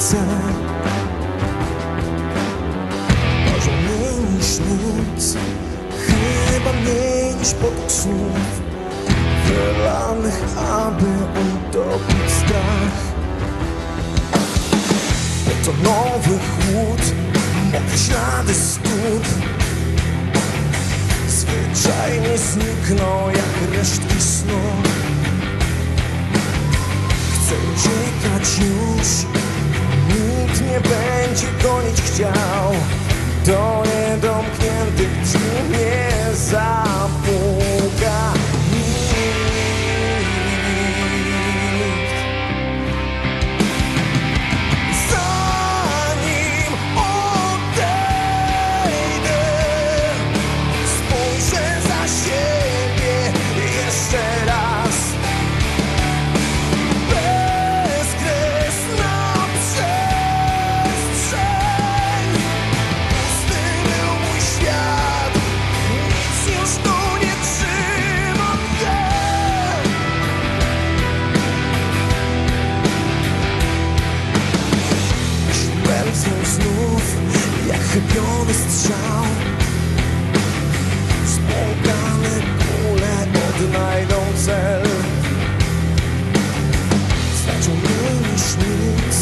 serce ważą mniej niż nic, chyba mniej niż potok słów wylanych, aby utopić strach. Betonowy chłód, mokre ślady stóp zwyczajnie znikną jak resztki snu. Chcę uciekać już, nikt nie będzie gonić chciał. Do niedomkniętych drzwi nie zapuka nikt. Zanim odejdę, spojrzę za siebie jeszcze raz. Bezkresna przestrzeń, pusty był mój świat, nic już tu nie trzyma mnie. Jeśli pędzę znów jak chybiony strzał, spłukane kule odnajdą cel. Znaczą mniej niż nic,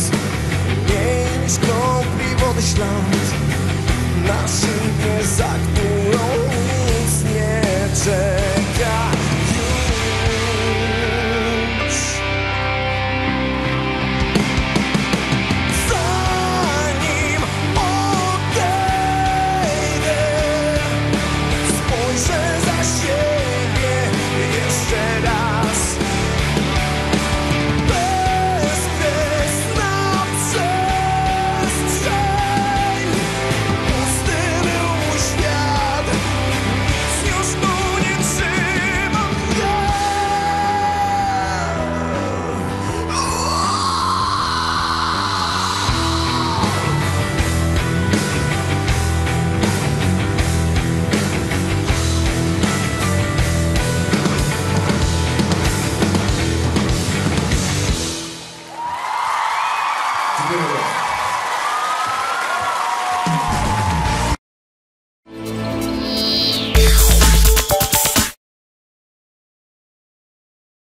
mniej niż kropli wody ślad na szybie, za którą